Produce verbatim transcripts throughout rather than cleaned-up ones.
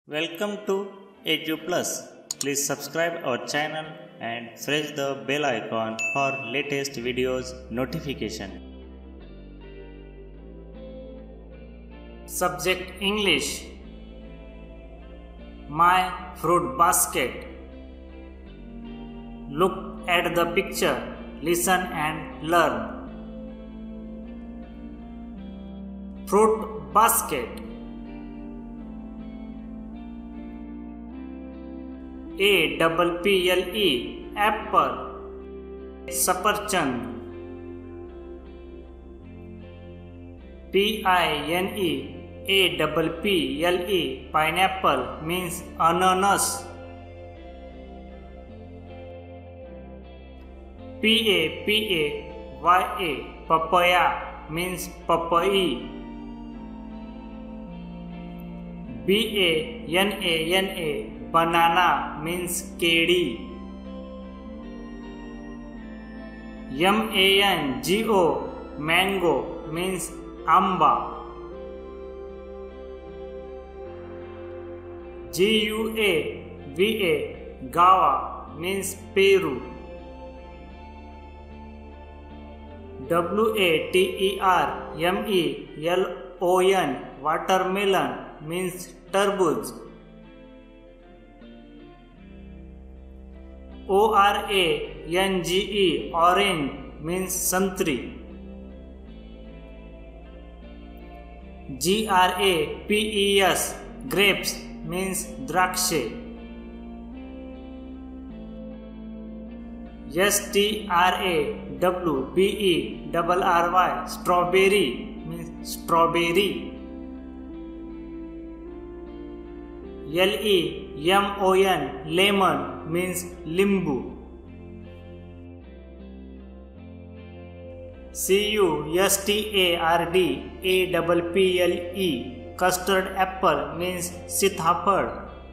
Welcome to EduPlus. Please subscribe our channel and press the bell icon for latest videos notification. Subject English. My fruit basket. Look at the picture, listen and learn. Fruit basket. A double P L E apple. Saparchand. P I N E A double P L E pineapple means ananas. P A P A Y A papaya means papaya. B A N A N A banana means kedi. M A N G O mango means amba. G U A V A guava means Peru. W A T E R M E L O N watermelon means tarbooj. O R A N G E orange means santri. G R A P E S grapes means drakshe. S T R A W B E R R Y strawberry means strawberry. L E M O N lemon means limbu. C U S T A R D A P P L E custard apple means sithapad.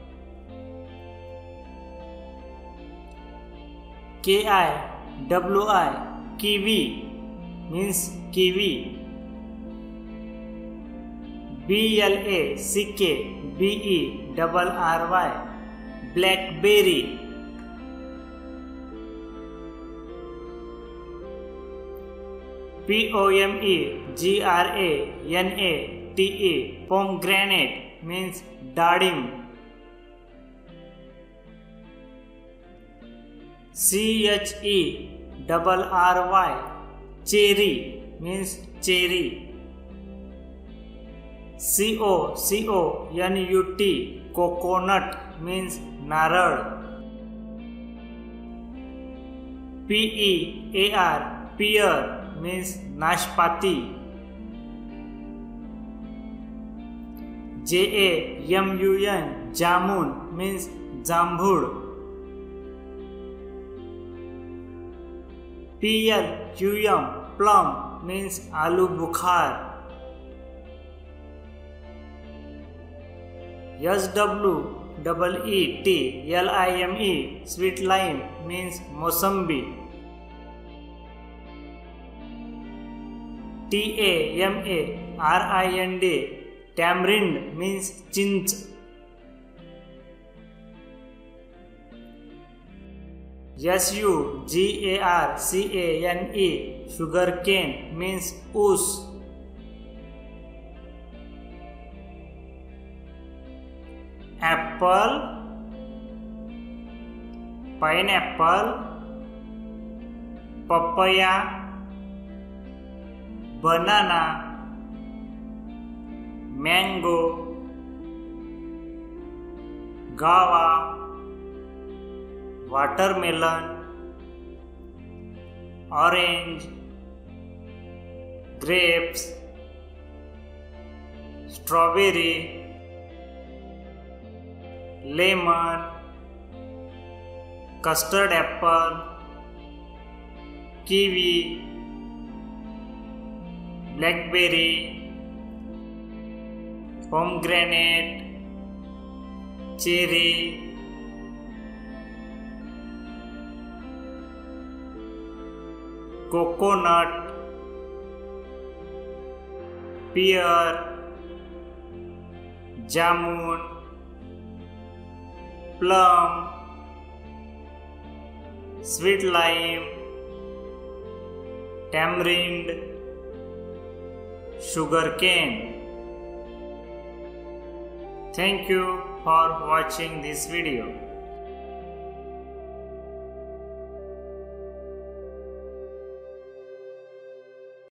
K I W I kiwi means kiwi. B L A C K B E R R Y blackberry. P O M E G R A N A T E pomegranate means dadim. C H E R R Y cherry means cherry. C O C O N U T coconut means narad. P E A R pear means nashpati. J A M U N jamun means jambud. P L Q M plum means aloo bukhar. S W E E T L I M E sweet lime means Mosambi. T A M A R I N D tamarind means chinch. S U G A R C A N E sugarcane means oos. Apple, pineapple, papaya, banana, mango, guava, watermelon, orange, grapes, strawberry, lemon, custard apple, kiwi, blackberry, pomegranate, cherry, coconut, pear, jamun, plum, sweet lime, tamarind, sugarcane. Thank you for watching this video.